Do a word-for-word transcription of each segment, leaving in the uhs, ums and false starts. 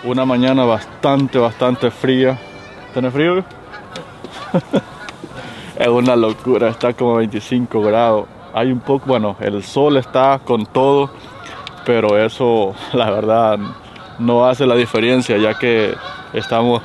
Una mañana bastante, bastante fría. ¿Tiene frío? Es una locura, está como veinticinco grados. Hay un poco, bueno, el sol está con todo, pero eso, la verdad, no hace la diferencia, ya que estamos...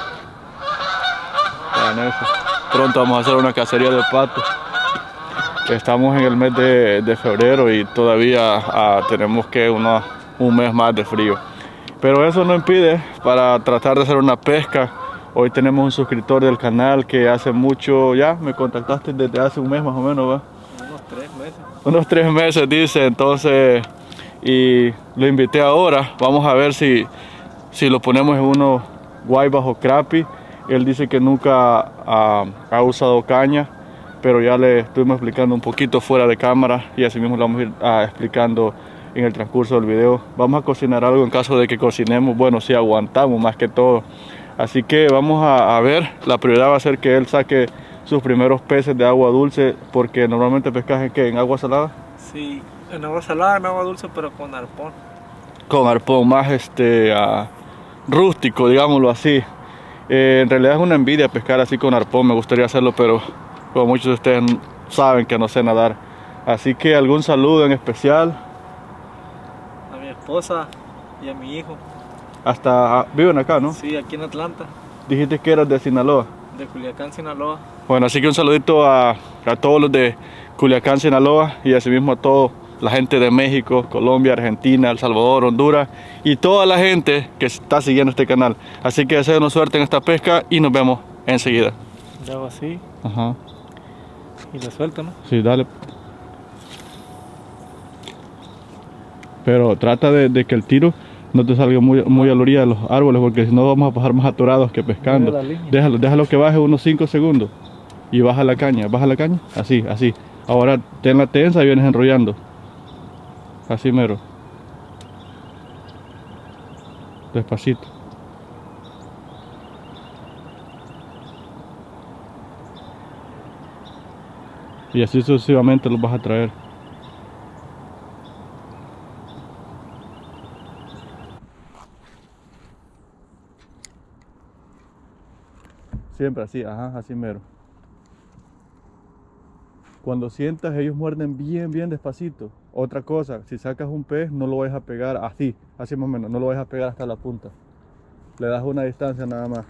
Vean eso. Pronto vamos a hacer una cacería de patos. Estamos en el mes de, de febrero y todavía ah, tenemos que una, un mes más de frío. Pero eso no impide para tratar de hacer una pesca. Hoy tenemos un suscriptor del canal que hace mucho, ya me contactaste desde hace un mes más o menos, ¿va? Unos tres meses. Unos tres meses dice, entonces, y lo invité ahora. Vamos a ver si, si lo ponemos en unos guaybas o crappie. Él dice que nunca uh, ha usado caña, pero ya le estuvimos explicando un poquito fuera de cámara y así mismo lo vamos a ir uh, explicando en el transcurso del video. Vamos a cocinar algo en caso de que cocinemos, bueno, si aguantamos más que todo. Así que vamos a, a ver, la prioridad va a ser que él saque sus primeros peces de agua dulce, porque normalmente pescas en, ¿qué? ¿En agua salada? Sí, en agua salada, en agua dulce, pero con arpón. Con arpón, más este uh, rústico, digámoslo así. Eh, en realidad es una envidia pescar así con arpón, me gustaría hacerlo, pero como muchos de ustedes saben que no sé nadar. Así que algún saludo en especial. A mi esposa y a mi hijo. Hasta viven acá, ¿no? Sí, aquí en Atlanta. Dijiste que eras de Sinaloa. De Culiacán, Sinaloa. Bueno, así que un saludito a, a todos los de Culiacán, Sinaloa, y asimismo a toda la gente de México, Colombia, Argentina, El Salvador, Honduras y toda la gente que está siguiendo este canal. Así que deseenos suerte en esta pesca y nos vemos enseguida. Le hago así. Ajá. Y le suelto, ¿no? Sí, dale. Pero trata de, de que el tiro no te salga muy, muy a la orilla de los árboles, porque si no vamos a pasar más atorados que pescando. Déjalo, déjalo que baje unos cinco segundos y baja la caña, baja la caña, así, así. Ahora tenla tensa y vienes enrollando. Así mero. Despacito. Y así sucesivamente los vas a traer. Siempre así, ajá, así mero. Cuando sientas, ellos muerden bien, bien despacito. Otra cosa, si sacas un pez, no lo vayas a pegar así, así más o menos, no lo vayas a pegar hasta la punta. Le das una distancia nada más.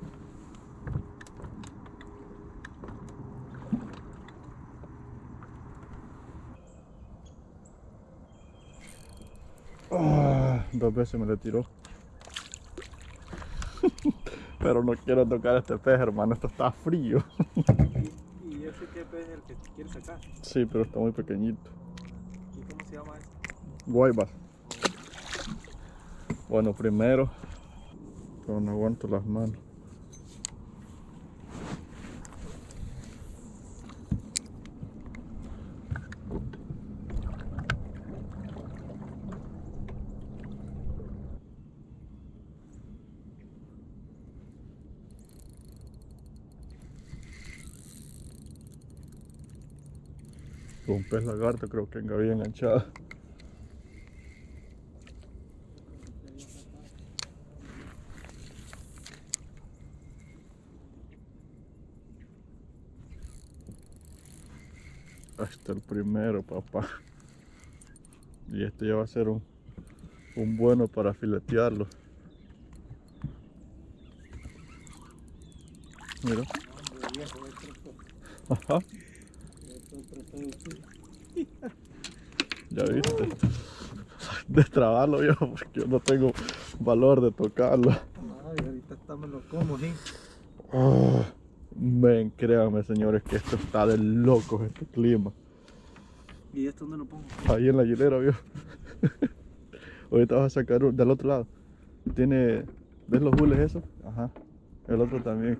Oh, dos veces me le tiró. Pero no quiero tocar este pez, hermano, esto está frío. ¿Y, y ese qué pez es el que quieres sacar? Sí, pero está muy pequeñito. ¿Y cómo se llama ese? Guaybas. Bueno, primero, pero no aguanto las manos. Un pez lagarto creo que venga bien enganchado. Este es el primero, papá. Y este ya va a ser un, un bueno para filetearlo. Mira. Ajá. Ya viste. Destrabarlo yo, porque yo no tengo valor de tocarlo. Ay, ahorita está me lo como, ¿sí? Oh, ven, créanme, señores, que esto está de locos, este clima. ¿Y esto dónde lo pongo? Ahí en la hilera, vio. Ahorita vas a sacar un, del otro lado. Tiene, ¿ves los hules esos? Ajá. El otro también.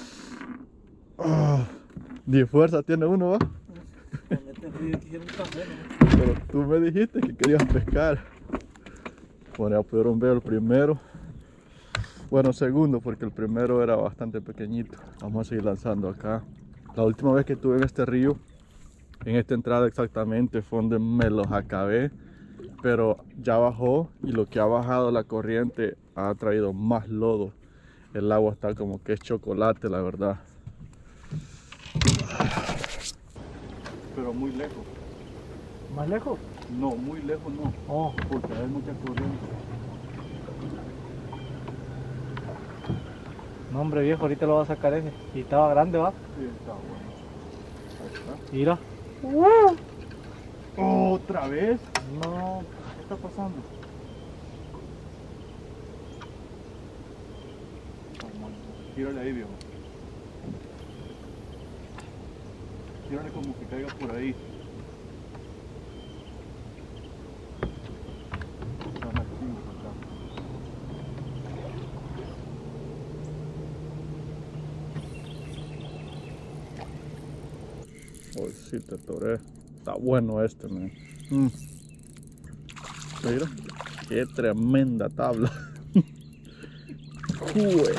Oh, ni fuerza tiene uno, ¿va? Con este frío quisiera un café, ¿no? Pero tú me dijiste que querías pescar. Bueno, ya pudieron ver el primero. Bueno, segundo, porque el primero era bastante pequeñito. Vamos a seguir lanzando acá. La última vez que estuve en este río, en esta entrada exactamente, fue donde me los acabé. Pero ya bajó, y lo que ha bajado la corriente ha traído más lodo. El agua está como que es chocolate, la verdad. Pero muy lejos. ¿Más lejos? No, muy lejos no. Oh. Porque hay mucha corriente. No, hombre, viejo, ahorita lo va a sacar ese. Y estaba grande, ¿va? Sí, está bueno. Ahí está. Mira. ¿Otra vez? No. ¿Qué está pasando? Tírale ahí, viejo. Tírale como que caiga por ahí. Están activos acá. Hoy sí te toré. Está bueno este, man. Mm. Mira, qué tremenda tabla. Jue.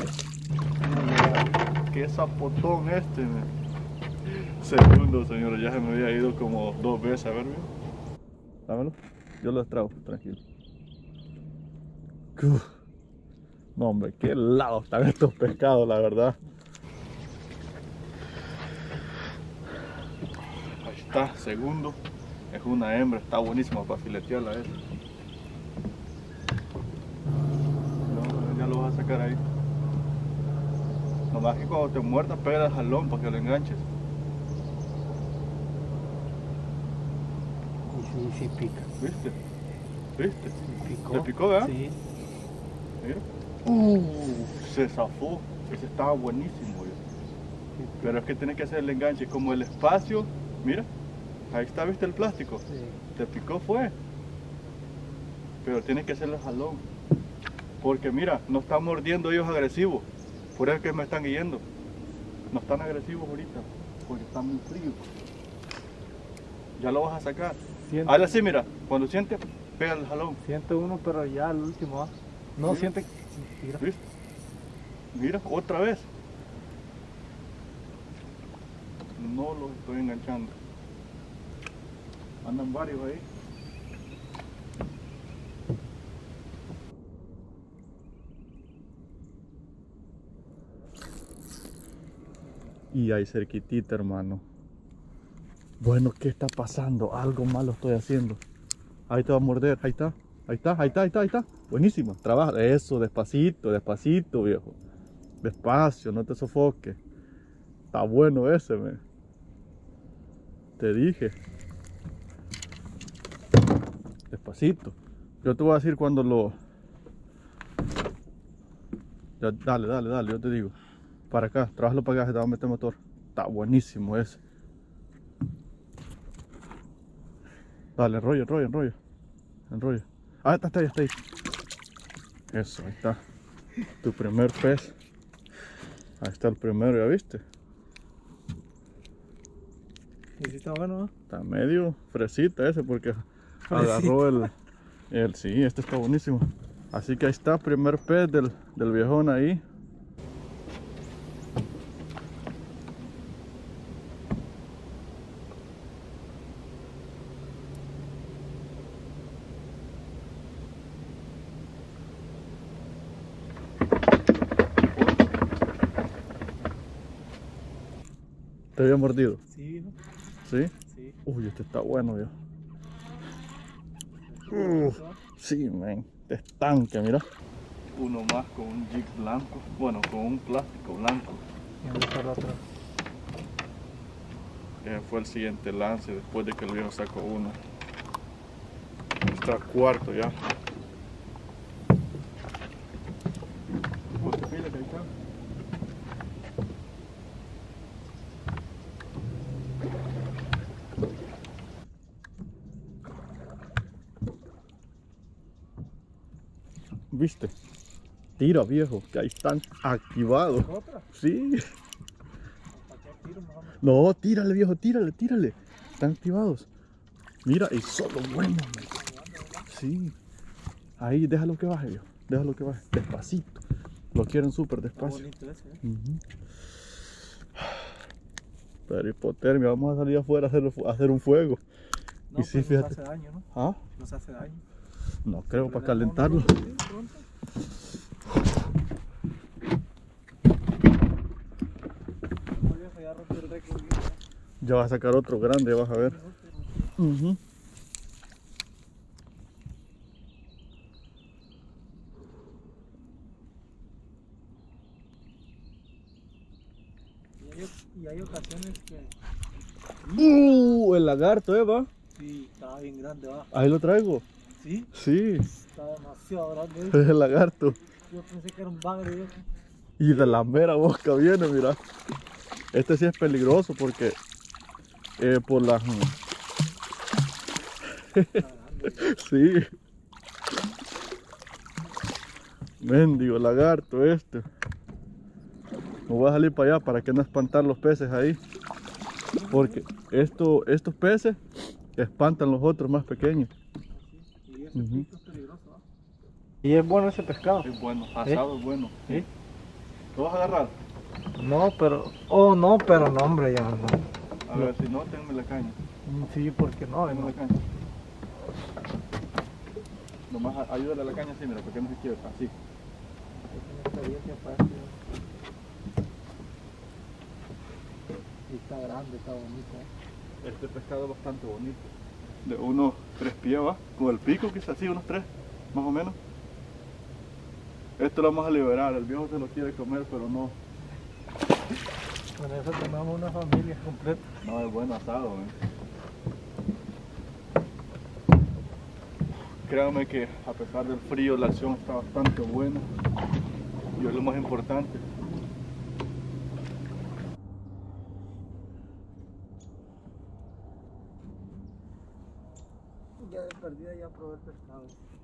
Qué zapotón este, man. Segundo, señores, ya se me había ido como dos veces. A ver, bien. Dámelo. Yo lo extraigo, tranquilo. Uf. No, hombre, qué helados están estos pescados, la verdad. Ahí está, segundo. Es una hembra, está buenísima para filetearla esa. No, ya lo vas a sacar ahí. Nomás que cuando te muerdas pega el jalón para que lo enganches. Y sí, sí pica. ¿Viste? ¿Viste? Picó. ¿Le picó, verdad? Sí. Mira. Uh, se zafó. Ese estaba buenísimo. Yo. Pero es que tienes que hacer el enganche. Como el espacio, mira. Ahí está, ¿viste el plástico? Sí. Te picó fue. Pero tienes que hacerle el jalón. Porque mira, no están mordiendo ellos agresivos. Por eso es que me están guiando. No están agresivos ahorita. Porque están muy fríos. Ya lo vas a sacar. Siente, Hazle así, mira. Cuando sientes, pega el jalón. siente uno, pero ya al último, ¿va? No, Mira. siente... Mira. ¿Viste? Mira, otra vez. No los estoy enganchando. Andan varios ahí. Y ahí cerquitita, hermano. Bueno, ¿qué está pasando? Algo malo estoy haciendo. Ahí te va a morder, ahí está. Ahí está, ahí está, ahí está, ahí está. Buenísimo, trabaja. Eso, despacito, despacito, viejo. Despacio, no te sofoques. Está bueno ese, me. Te dije. Despacito. Yo te voy a decir cuando lo... Ya, dale, dale, dale, yo te digo. Para acá, trabajalo para acá, te va a meter motor. Está buenísimo ese. Dale, enrolla, enrolla, enrolla. Enrolla. Ah, está, está ahí, está ahí. Eso, ahí está. Tu primer pez. Ahí está el primero, ¿ya viste? Y sí está bueno, ¿no? Está medio fresita ese porque Fresita. agarró el, el... Sí, este está buenísimo. Así que ahí está, primer pez del, del viejón ahí. ¿Te había mordido? Sí, ¿no? ¿Sí? Sí. Uy, este está bueno, viejo. Uh, sí, man. Este estanque, mira. Uno más con un jig blanco. Bueno, con un plástico blanco. ¿Y dónde está el otro? Ese fue el siguiente lance después de que el viejo sacó uno. Está cuarto ya. Ponte pila que ahí está. ¿Viste? Tira, viejo, que ahí están activados. ¿Otra? Sí. ¿Para qué tiro, mejor? No, tírale, viejo, tírale, tírale. Están activados. Mira, y solo bueno. Sí. Ahí, déjalo que baje, viejo. Déjalo que baje. Despacito. Lo quieren súper Está despacio. bonito ese, ¿eh? Uh-huh. Pero hipotermia, vamos a salir afuera a hacer, a hacer un fuego. No, Y sí, pues fíjate. nos hace daño, ¿no? ¿Ah? Nos hace daño. No creo, para Pero le damos calentarlo. una pronto, ¿sí? Pronto. récord. Ya va a sacar otro grande, vas a ver. Uh-huh. Y hay, y hay ocasiones que... Uh, el lagarto, Eva. Sí, estaba bien grande, va. Ahí lo traigo. ¿Sí? Sí, Está demasiado grande. es el lagarto. Yo pensé que era un bagre. Y de la mera boca viene, mira. Este sí es peligroso porque eh, por las... sí. Mendigo lagarto este. Me voy a salir para allá para que no espantar los peces ahí. Porque esto, estos peces espantan los otros más pequeños. Y ese Uh-huh. es peligroso, ¿va? Y es bueno ese pescado. Es bueno, asado es bueno. ¿Sí? ¿Lo vas a agarrar? No, pero... Oh, no, pero no, hombre, ya no. A ver, si no, tenme la caña. Sí, porque no, Tenme no. la caña. Nomás a- ayúdale a la caña así, mira, porque no se quiebra, así. Es una experiencia para esto. Y está grande, está bonito. ¿Eh? Este pescado es bastante bonito. De unos tres pies, va. Con el pico quizás, sí, unos tres, más o menos. Esto lo vamos a liberar, el viejo se lo quiere comer, pero no. Con eso tenemos una familia completa. No, es bueno asado, ¿eh? Créanme que a pesar del frío la acción está bastante buena y es lo más importante. Ya de perdida ya probé el pescado.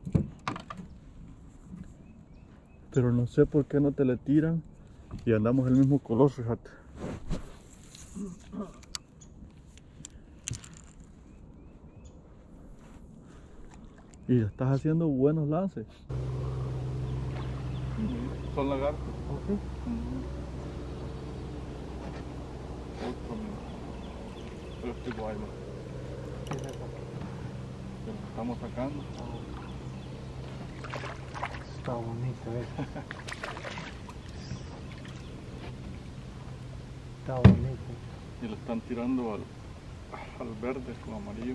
Pero no sé por qué no te le tiran y andamos el mismo color, fíjate. Y estás haciendo buenos lances. Son lagartos. ¿Ok? Otro, mira. Pero este guay, ¿no? ¿Qué es eso? Que lo estamos sacando. Está bonito, ¿eh? Está bonito. Y lo están tirando al, al verde con amarillo.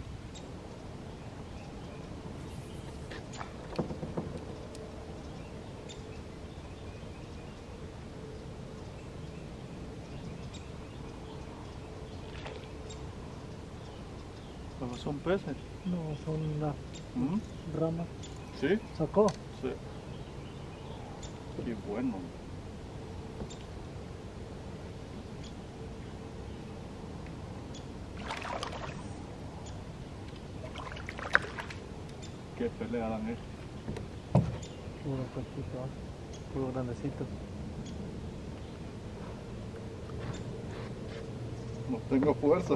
Pero son peces. No, son unas ¿Mm? ramas. ¿Sí? ¿Sacó? Sí. Qué bueno. Qué pelea dan estos. Puro pesquito, ¿eh? Puro grandecito. No tengo fuerza.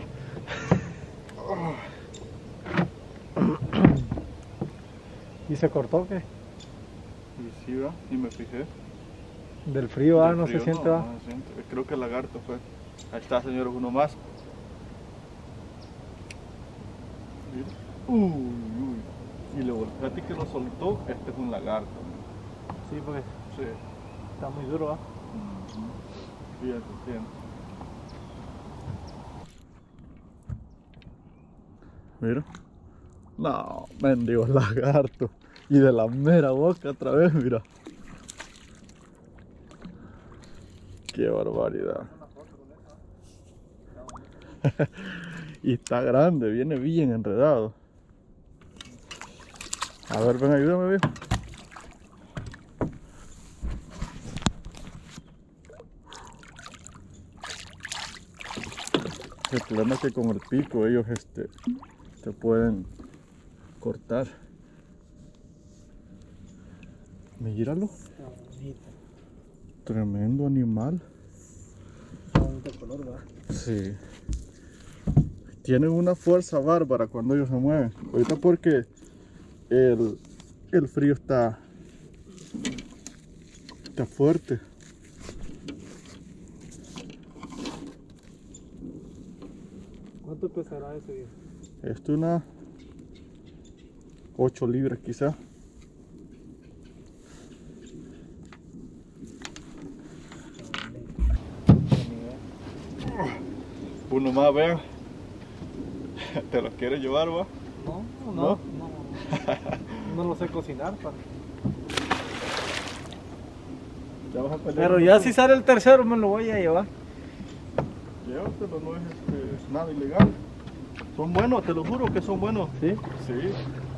¿Y se cortó qué? Y sí, va, y me fijé. Del frío, ah, Del no frío, se siente, no, va. no se siente. Creo que el lagarto fue. Ahí está, señores, uno más. Mira. Uy, uy. Y luego, fíjate que lo soltó, este es un lagarto. Sí, porque Sí. está muy duro, va. Ujú. Fíjate, fíjate. Mira. No, mendigo lagarto. Y de la mera boca otra vez, mira. Qué barbaridad. Y está grande, viene bien enredado. A ver, ven, ayúdame, viejo. El problema es que con el pico ellos este, te pueden cortar. Míralo. Está bonito. Tremendo animal. Está bonito el color, va. Sí. Tienen una fuerza bárbara cuando ellos se mueven. Ahorita porque el, el frío está, está fuerte. ¿Cuánto pesará ese día? Esto es una ocho libras quizá. Uno más, vean. ¿Te los quieres llevar, va? No, no, ¿No? no. No, no lo sé cocinar, pa. Ya vas a pelear Pero con ya otro. si sale el tercero me lo voy a llevar. Llévatelo, no es este, nada ilegal. Son buenos, te lo juro que son buenos. ¿Sí? Sí.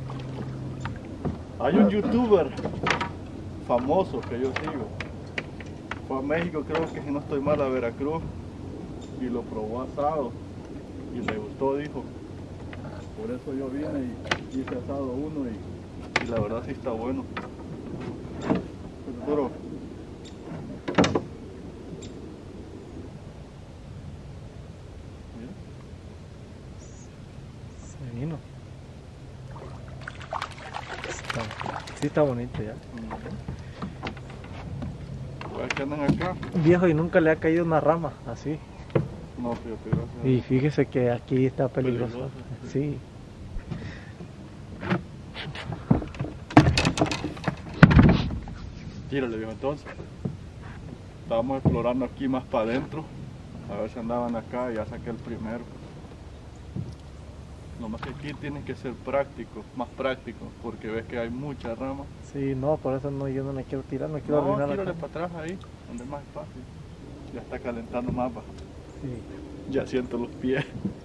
Hay un youtuber famoso que yo sigo. Fue a México, creo que si no estoy mal, a Veracruz. Y lo probó asado. Y le gustó, dijo. Por eso yo vine y hice asado uno y, y la verdad sí está bueno. Pero, Se vino. Está- sí está bonito ya. pues que andan acá. Viejo, y nunca le ha caído una rama así. No, fíjate, gracias. Y fíjese que aquí está peligroso. Peligroso, Sí. Tírale, viejo, entonces. Estábamos explorando aquí más para adentro. A ver si andaban acá y ya saqué el primero. Nomás que aquí tienen que ser prácticos, más prácticos, porque ves que hay mucha rama. Sí, no, por eso no, yo no me quiero tirar, no quiero No, arruinar tírale acá. para atrás ahí, donde es más fácil. Ya está calentando más, va. Sí. Ya siento los pies.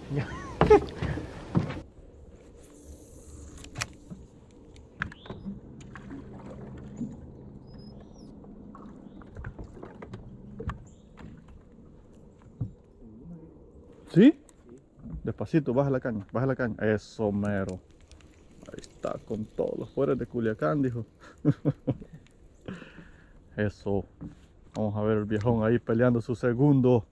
¿Sí? Despacito, baja la caña, baja la caña. Eso mero. Ahí está, con todos los fueres de Culiacán, dijo. Eso. Vamos a ver el viejón ahí peleando su segundo.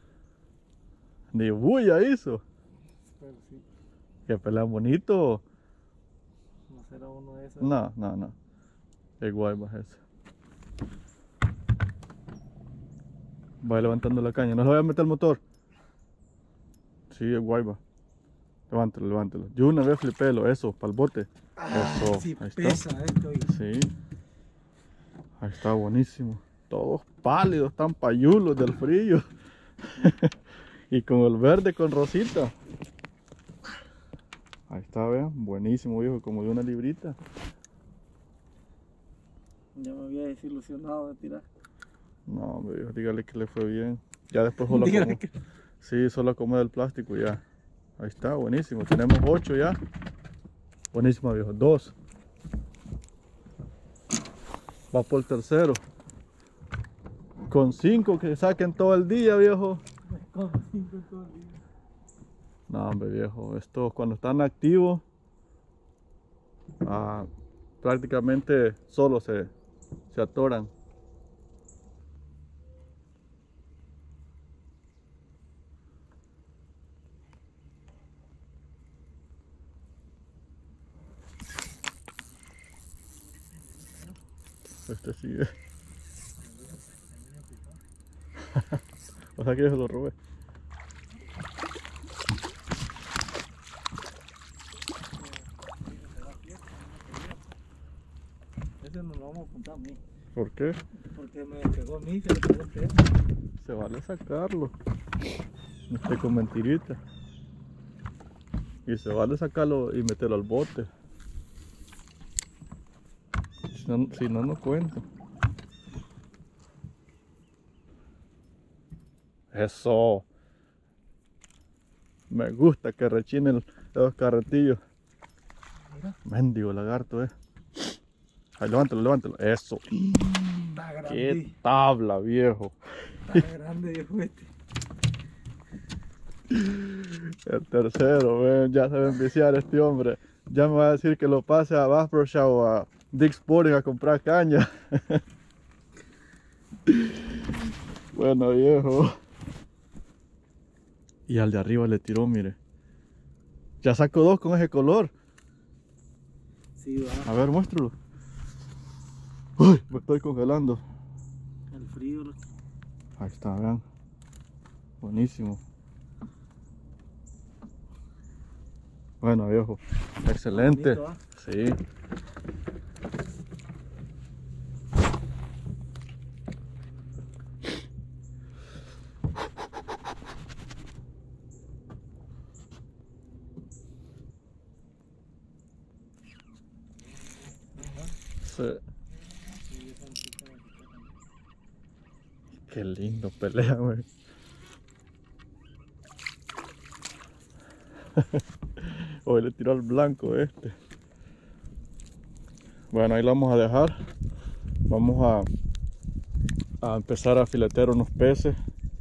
Ni bulla hizo. Pero sí, Que pelean bonito. no será uno de esos. No, no, no. Qué guay va ese. Va levantando la caña. No le voy a meter el motor. Sí, es guay va. Levántalo, levántalo. Yo una vez flipélo, eso, para el bote. Eso, sí, ahí está. pesa esto. oiga. Sí. Ahí está buenísimo. Todos pálidos, tan payulos del frío. Y con el verde con rosita. Ahí está, vean. Buenísimo, viejo, como de una librita. Ya me había desilusionado de tirar. No, hombre, viejo, dígale que le fue bien. Ya después solo Dígale acomoda. que- Sí, solo acomoda el plástico y ya. Ahí está, buenísimo. Tenemos ocho ya. Buenísimo, viejo. Dos. Va por el tercero. Con cinco que saquen todo el día, viejo. Con cinco todo el día. No, hombre, viejo. Estos cuando están activos, ah, prácticamente solo se, se atoran. Este sigue. O sea que yo se lo robé. Ese no lo vamos a apuntar a mí. ¿Por qué? Porque me pegó a mí, se le pegó a usted. Se vale sacarlo. No esté con mentirita. Y se vale sacarlo y meterlo al bote. Si no, si no, no cuento. Eso. Me gusta que rechinen los carretillos. Mira, Mendigo lagarto, eh. Ahí, levántalo, levántalo. Eso. está grande. Qué tabla, viejo. Está grande, viejo este. El tercero, ven, ya se va a enviciar este hombre. Ya me va a decir que lo pase a Bass Pro Shop o a Dick's Sporting a comprar caña. Bueno, viejo. Y al de arriba le tiró, mire. Ya sacó dos con ese color. Sí, va. A ver, muéstralo. Uy, me estoy congelando. El frío. lo- Ahí está, vean. Buenísimo. Bueno, viejo. Excelente. Bonito, ¿ah? Sí. Sí. Qué lindo pelea, güey. Hoy le tiró al blanco este. Bueno, ahí lo vamos a dejar. Vamos a, a empezar a filetear unos peces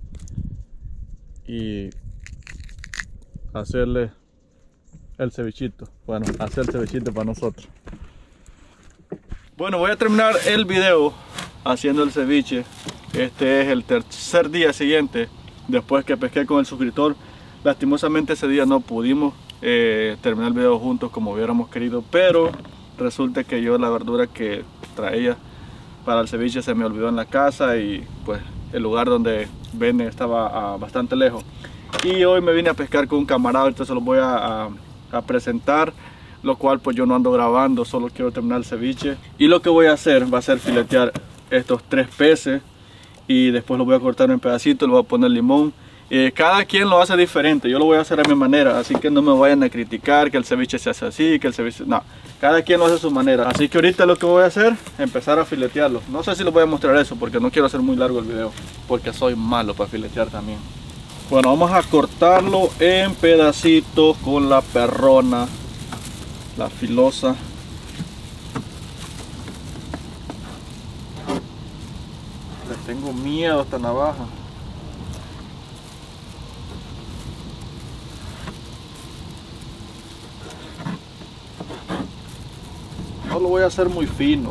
y hacerle el cevichito. Bueno, hacer el cevichito para nosotros. Bueno, voy a terminar el video haciendo el ceviche. Este es el tercer día siguiente después que pesqué con el suscriptor. Lastimosamente ese día no pudimos eh, terminar el video juntos como hubiéramos querido, pero resulta que yo la verdura que traía para el ceviche se me olvidó en la casa y pues el lugar donde venden estaba uh, bastante lejos. Y hoy me vine a pescar con un camarada, entonces se los voy a, a, a presentar, lo cual pues yo no ando grabando, solo quiero terminar el ceviche. Y lo que voy a hacer va a ser filetear estos tres peces y después los voy a cortar en pedacitos, le voy a poner limón. Eh, cada quien lo hace diferente, yo lo voy a hacer a mi manera, así que no me vayan a criticar que el ceviche se hace así, que el ceviche... no, cada quien lo hace a su manera. Así que ahorita lo que voy a hacer es empezar a filetearlo. No sé si les voy a mostrar eso porque no quiero hacer muy largo el video, porque soy malo para filetear también. Bueno, vamos a cortarlo en pedacitos con la perrona, la filosa. Le tengo miedo a esta navaja. No lo voy a hacer muy fino.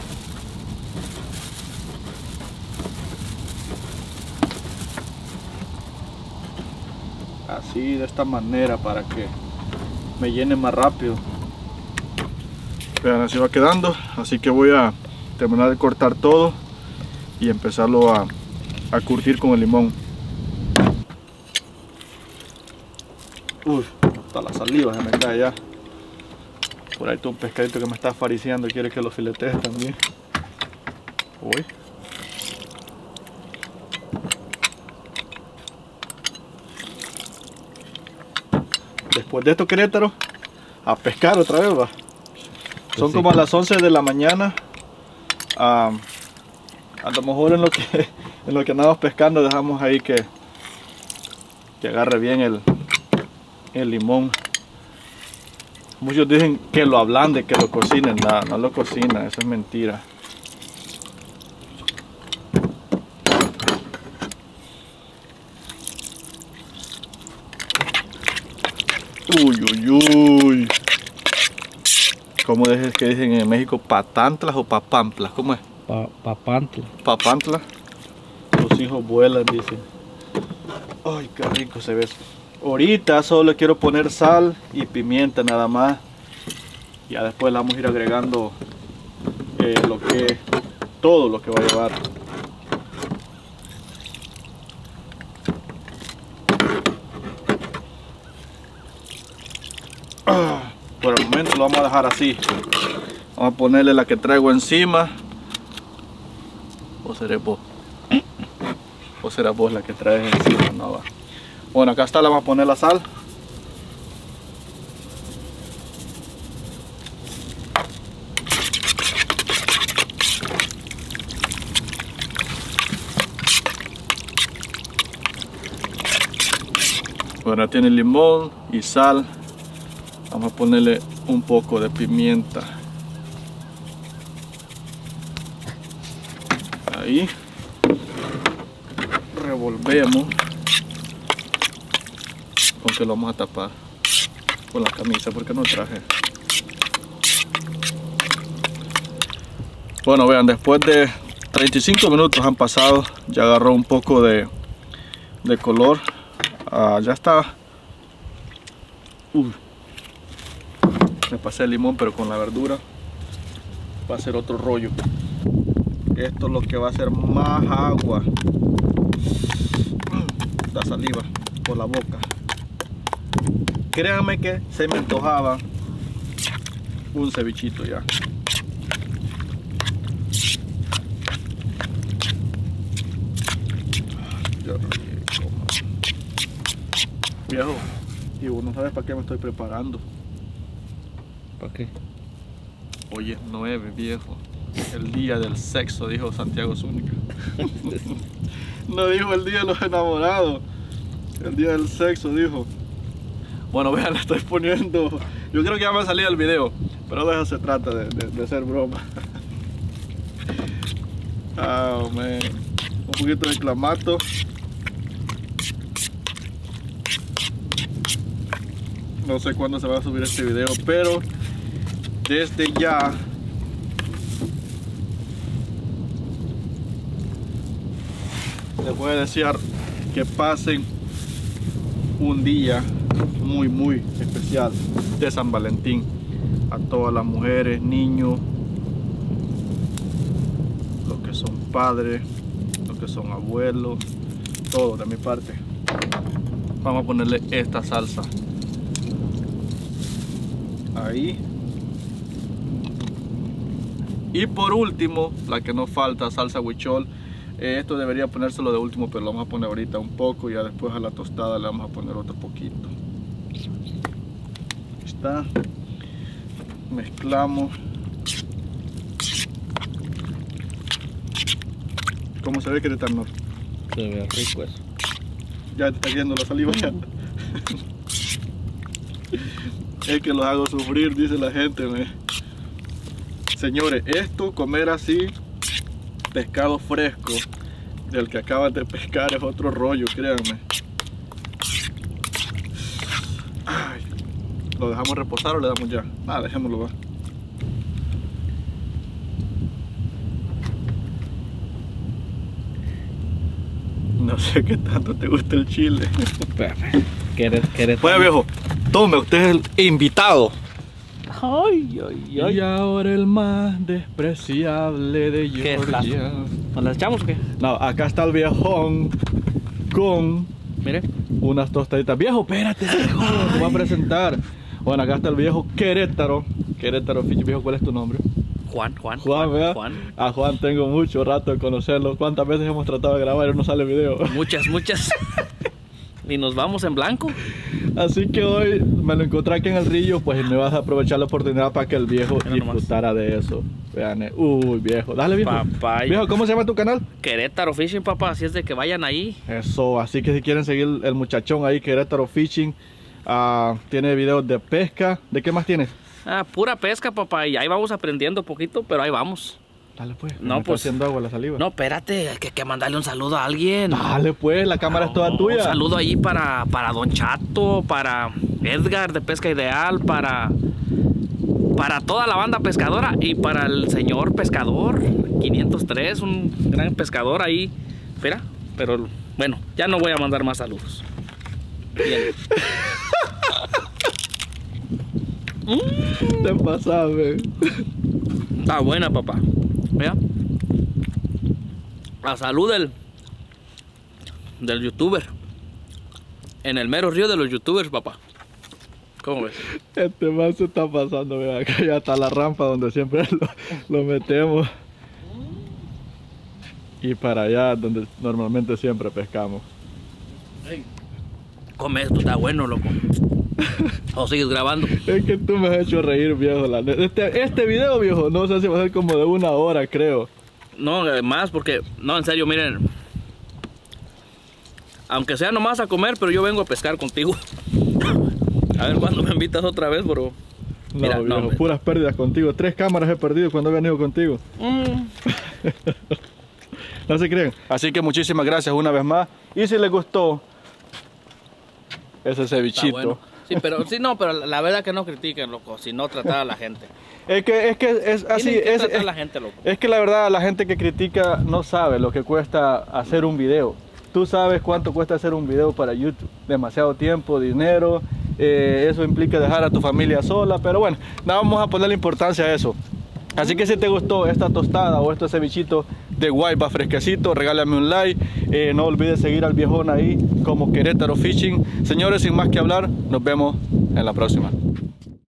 Así, de esta manera, para que me llene más rápido. Vean, así va quedando. Así que voy a terminar de cortar todo y empezarlo a, a curtir con el limón. Uy, hasta la saliva se me cae ya. Por ahí está un pescadito que me está afariciando y quiere que lo filetee también. Uy. Después de esto, Querétaro, a pescar otra vez, va. Son como a las once de la mañana. Um, a lo mejor en lo que en lo que andamos pescando dejamos ahí que, que agarre bien el, el limón. Muchos dicen que lo ablande, que lo cocinen. Nada, no lo cocina, eso es mentira. Uy, uy, uy. ¿Cómo es que dicen en México? ¿Patantlas o papamplas? ¿Cómo es? Pa papantla. Papantla. Los hijos vuelan, dicen. Ay, qué rico se ve eso. Ahorita solo le quiero poner sal y pimienta nada más. Ya después le vamos a ir agregando eh, lo que todo lo que va a llevar. Ah, por el momento lo vamos a dejar así. Vamos a ponerle la que traigo encima. ¿O seré vos? ¿O será vos la que traes encima? No va. Bueno, acá está, le vamos a poner la sal. Bueno, tiene limón y sal. Vamos a ponerle un poco de pimienta. Ahí. Revolvemos. Aunque lo vamos a tapar con la camisa porque no traje. Bueno, vean, después de treinta y cinco minutos han pasado, ya agarró un poco de, de color. Uh, ya está. Uh, me pasé el limón, pero con la verdura va a ser otro rollo. Esto es lo que va a hacer más agua. La saliva por la boca. Créanme que se me antojaba un cevichito ya. Qué rico, man. Viejo, y vos no sabes para qué me estoy preparando. ¿Para qué? Hoy es nueve, viejo. El día del sexo, dijo Santiago Zúñiga. No dijo el día de los enamorados. El día del sexo, dijo. Bueno, vean, le estoy poniendo... Yo creo que ya me ha salido el video, pero de eso se trata, de, de, de hacer broma. Oh, man. Un poquito de clamato. No sé cuándo se va a subir este video, pero desde ya les voy a desear que pasen un día muy muy especial de San Valentín a todas las mujeres, niños, los que son padres, los que son abuelos, todo de mi parte. Vamos a ponerle esta salsa ahí. Y por último, la que no falta, salsa huichol. Eh, esto debería ponérselo de último, pero lo vamos a poner ahorita un poco. Y ya después a la tostada le vamos a poner otro poquito. Ahí está. Mezclamos. ¿Cómo se ve, Querétaro? Se ve rico eso. Ya te está yendo la saliva ya. Es que los hago sufrir, dice la gente, me. Señores, esto, comer así pescado fresco del que acabas de pescar, es otro rollo, créanme. Ay, ¿lo dejamos reposar o le damos ya? Ah, dejémoslo, va. No sé qué tanto te gusta el chile. ¿Quieres, quieres Bueno, viejo, tome, usted es el invitado. Ay, ay, ay. Y ahora el más despreciable de ¿Qué es Georgia. ¿Nos las echamos o qué? No, acá está el viejón con Mire. unas tostaditas. Viejo, espérate, viejo, te voy a presentar. Bueno, acá está el viejo Querétaro. Querétaro Fish. Viejo, ¿cuál es tu nombre? Juan, Juan. Juan, ¿verdad? Juan. A Juan tengo mucho rato de conocerlo. ¿Cuántas veces hemos tratado de grabar y no sale video? Muchas, muchas. Y nos vamos en blanco. Así que hoy me lo encontré aquí en el río, pues me vas a aprovechar la oportunidad para que el viejo Mira nomás. disfrutara de eso. Vean, eh. Uy, viejo. Dale, viejo. Papá. Viejo, ¿cómo se llama tu canal? Querétaro Fishing, papá. Así es de que vayan ahí. Eso, así que si quieren seguir el muchachón ahí, Querétaro Fishing, uh, tiene videos de pesca. ¿De qué más tienes? Ah, pura pesca, papá. Y ahí vamos aprendiendo poquito, pero ahí vamos. Dale pues, No, me está pues, haciendo agua la saliva. No, espérate, hay que, que mandarle un saludo a alguien. Dale pues, la cámara es toda No, tuya. Un saludo ahí para, para Don Chato, para Edgar de Pesca Ideal, para, para toda la banda pescadora y para el señor pescador quinientos tres, un gran pescador ahí. Espera, pero bueno, ya no voy a mandar más saludos. Bien. Te pasaste. Está buena, papá. Mira. A salud del, del youtuber. En el mero río de los youtubers, papá. ¿Cómo ves? Este man se está pasando, mira, acá ya está la rampa donde siempre lo, lo metemos. Y para allá donde normalmente siempre pescamos. Come esto, está bueno, loco. ¿O sigues grabando? Es que tú me has hecho reír, viejo. La neta. Este, este video, viejo, no sé si va a ser como de una hora, creo. No, eh, más porque, no, en serio, miren. Aunque sea nomás a comer, pero yo vengo a pescar contigo. A ver cuándo me invitas otra vez, bro. No, Mira, viejo, no, puras pérdidas contigo. Tres cámaras he perdido cuando he venido contigo. Mm. No se creen. Así que muchísimas gracias una vez más. Y si les gustó ese cevichito. Está bueno. Sí, pero sí, no, pero la, la verdad que no critiquen, loco, si no tratar a la gente. Es que es, que es así. Tienen que Es, tratar a es, la gente, loco. es que la verdad la gente que critica no sabe lo que cuesta hacer un video. Tú sabes cuánto cuesta hacer un video para YouTube. Demasiado tiempo, dinero. Eh, eso implica dejar a tu familia sola. Pero bueno, no vamos a ponerle importancia a eso. Así que si te gustó esta tostada o este cevichito de guayba fresquecito, regálame un like. Eh, no olvides seguir al viejón ahí como Querétaro Fishing. Señores, sin más que hablar, nos vemos en la próxima.